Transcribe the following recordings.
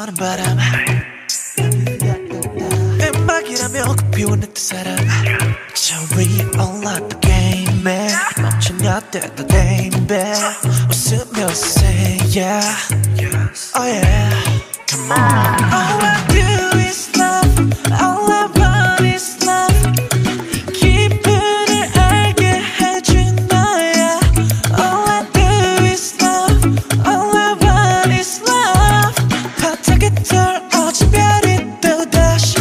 스쳐가는 바람 음악이라며 꽃피운 듯 사람 Sorry all of the game 멈추냐 때도 damn 웃으며 say yeah Oh yeah Come on All I do is love All I want is love 기분을 알게 해준 너야 All I do is love All I want is love 바닥에 떨어진 별이 또다시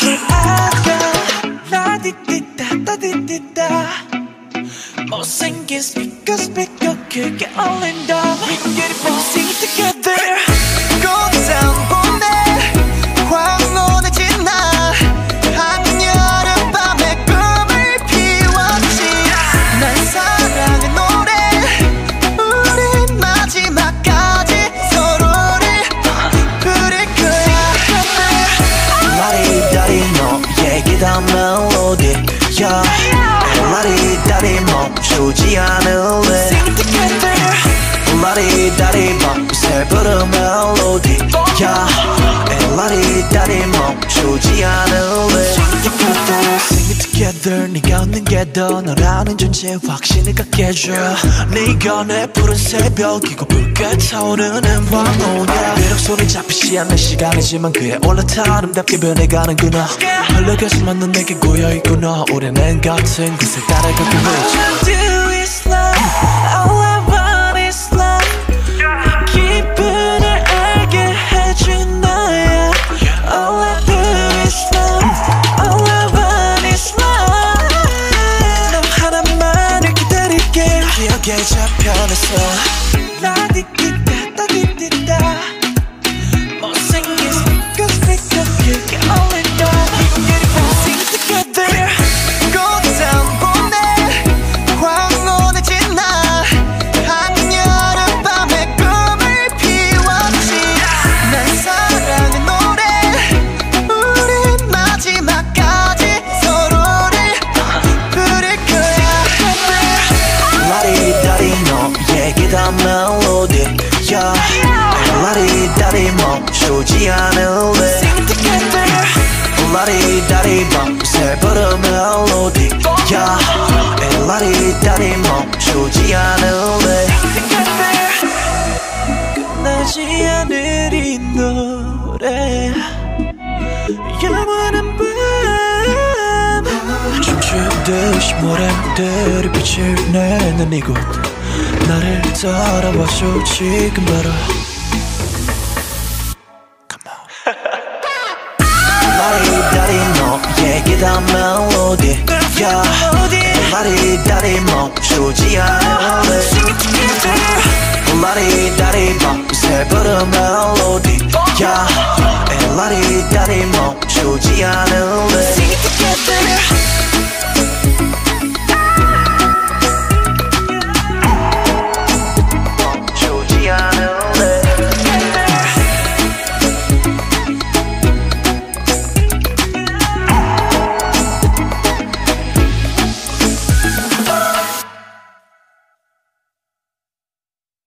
라디디다 따디디다 못생긴 스피커 크게 울린다 We can get it when we sing it together 꽃다운 봄에 황혼에 지나 한여름 밤에 꿈을 피웠지 난 사랑의 노래 우린 마지막까지 서로를 부를 거야 라리다리 너에게 다 멜로디야 라리다리 멈추지 않을래 Sing it together 라리다리 밤새 부른 멜로디야 라리다리 멈추지 않을래 Sing it together 네가 없는 게 더 너라는 존재 확신을 갖게 해줘 네가 내 푸른 새벽이고 붉게 타오르는 황혼이야 비록 손이 잡히지 않는 시간이지만 그에 올라타 아름답게 변해가는 그너 흘러가지만 넌 내게 고여있구나 우리는 같은 곳을 따라가고 있지 All I do is love All I want is love 기분을 알게 해준 너야 All I do is love All I want is love 너 하나만을 기다릴게 기억에 잡혀냈어 라디디다 따디디다 못생긴 스피커 크게 울린다 We can get it when we sing it together 꽃다운 봄에 황혼에 지나 한여름 밤에 꿈을 피웠지 난 사랑의 노래 우린 마지막까지 서로를 부를 거야 라리다리 너에게 다 멜로디야 라리다리 멈추지 않을래 Sing it together 라리다리 밤새 부른 멜로디야 라리다리 멈추지 않을래 끝나지 않을 이 노래 영원한 밤 춤추듯이 모래들이 빛을 내는 이곳 나를 따라와줘 지금 바로 Come on 라리다리 너에게 다 멜로디야 라리다리 멈추지 않을래 Sing it together 라리다리 밤새 부른 멜로디야 라리다리 멈추지 않을래 Sing it together